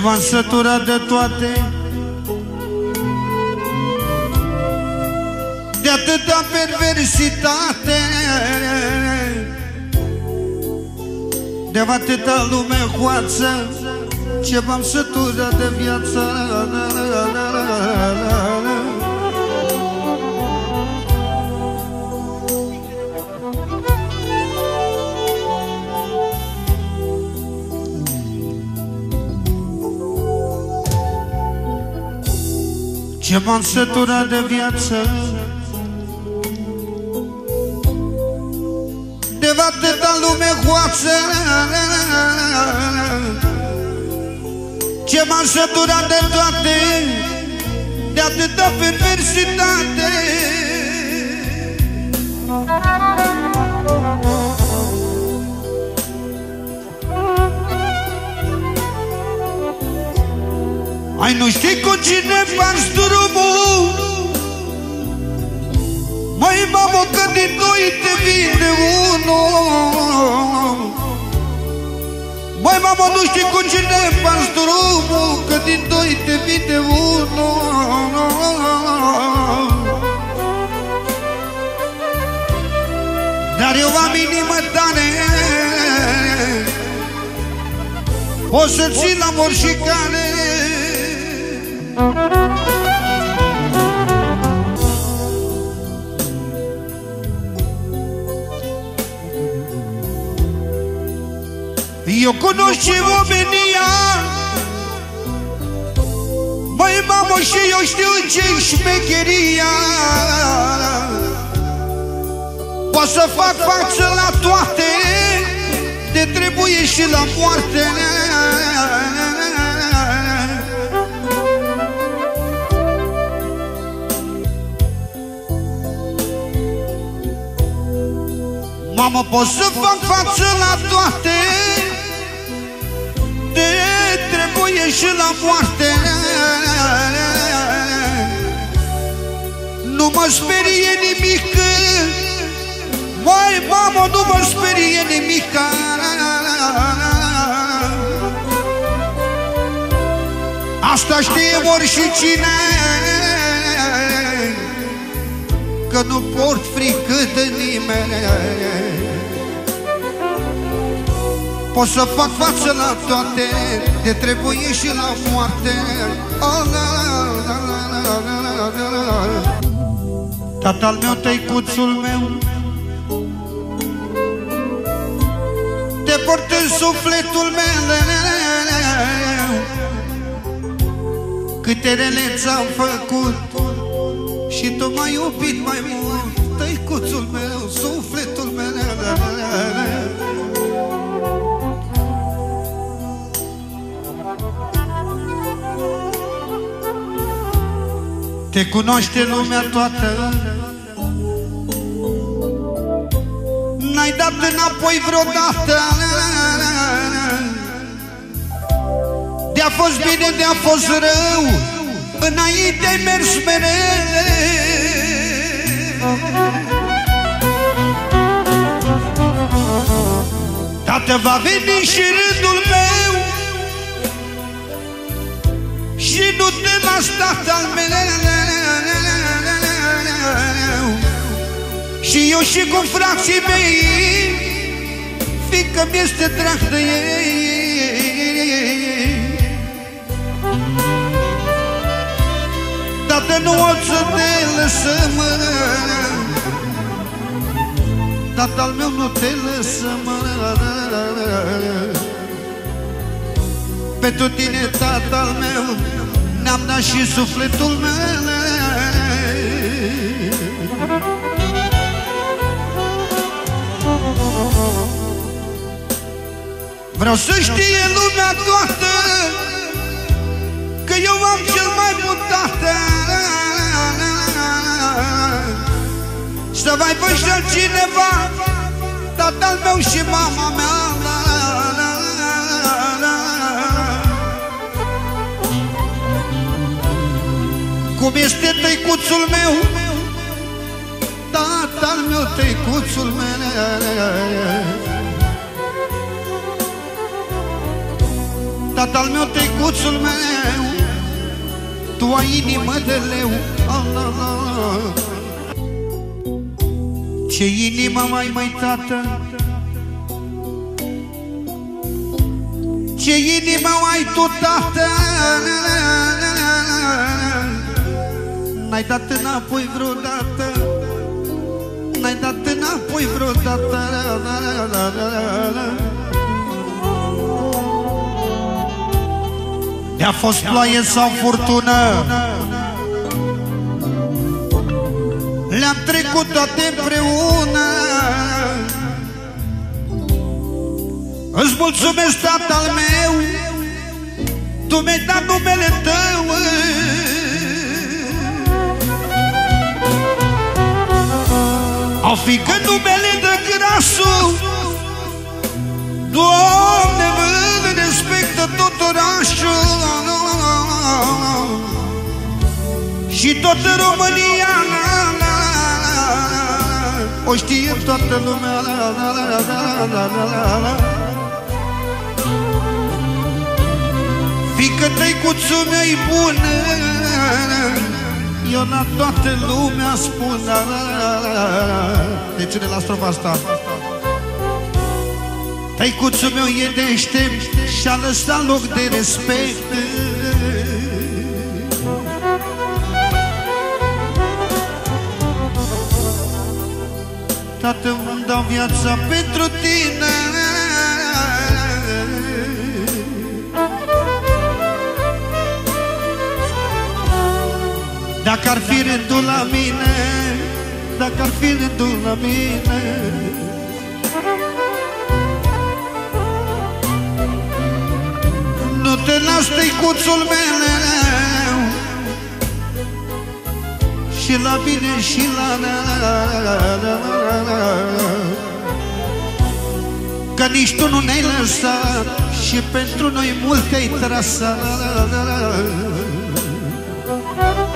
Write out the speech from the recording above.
m-am săturat de toate, de atâta perversitate, de atâta lume hoață, ce m-am săturat de viață. Ce m-am săturat de viață, de atâta lume hoață, ce m-am săturat de toate, de atâta perversitate. Ai, nu știi cu cine faci drumul, măi, mamă, că din doi te vine unul. Măi, mamă, nu știi cu cine faci drumul, că din doi te vine unul. Dar eu am inimă tare, o să țin la mor și care. Eu cunosc și omenia, măi, mamă, și eu știu ce-i șmecheria. Pot să fac față la toate, de trebuie și la moarte. Mamă, pot să fac față la toate, de trebuie și la moarte. Nu mă sperie nimic, măi, mamă, nu mă sperie nimic. Asta știe oricine, că nu port frică de nimeni. Pot să fac față la toate, de trebuie și la moarte. Tatăl meu, tăicuțul meu, te port în sufletul meu. Câte rele ți-am făcut și tu m-ai iubit mai mult, tăicuțul meu, sufletul meu. Te cunoaște lumea toată, n-ai dat înapoi vreodată. De-a fost bine, de-a fost rău, înainte ai mers mereu. Tată, va veni și rândul meu și nu te las, tată-al meu. Și eu și cu frații mei, fiindcă mi-este drag de ei. Tată, nu o să te lăsăm, tată-al meu, nu te lăsăm. Pentru tine, tată-al meu, ne-am dat și sufletul meu. Vreau să știe lumea toată că eu am cel mai bun tată. Să mai văd și altcineva, tatăl meu și mama mea. Cum este tăicuțul meu, tatăl meu, tăicuțul meu. Tatăl meu, tăicuțul meu, tu ai inimă de leu. Ce inimă mai, mai, tată? Ce inimă ai tu, tată? N-ai dat înapoi vreodată, n-ai dat înapoi vreodată. De-a fost ploaie sau furtună, le-am trecut toate împreună. Îți mulțumesc, tatăl meu, tu mi-ai dat numele tău. O fi că numele de grasul, Doamne, mă respectă tot orașul și toată România, o știe toată lumea. Fiică tăicuțul meu-i bună, eu la toată lumea spun. De cine la strofa asta? Tăicuțul meu e deștept și-a lăsat loc de respect. Tată, îmi dau viața pentru tine. Dacă ar fi rândul la mine, dacă ar fi rândul la mine, nu te las, tăicuțul meu, și la bine și la că nici tu nu ne-ai lăsat și pentru noi mult te-ai trasat.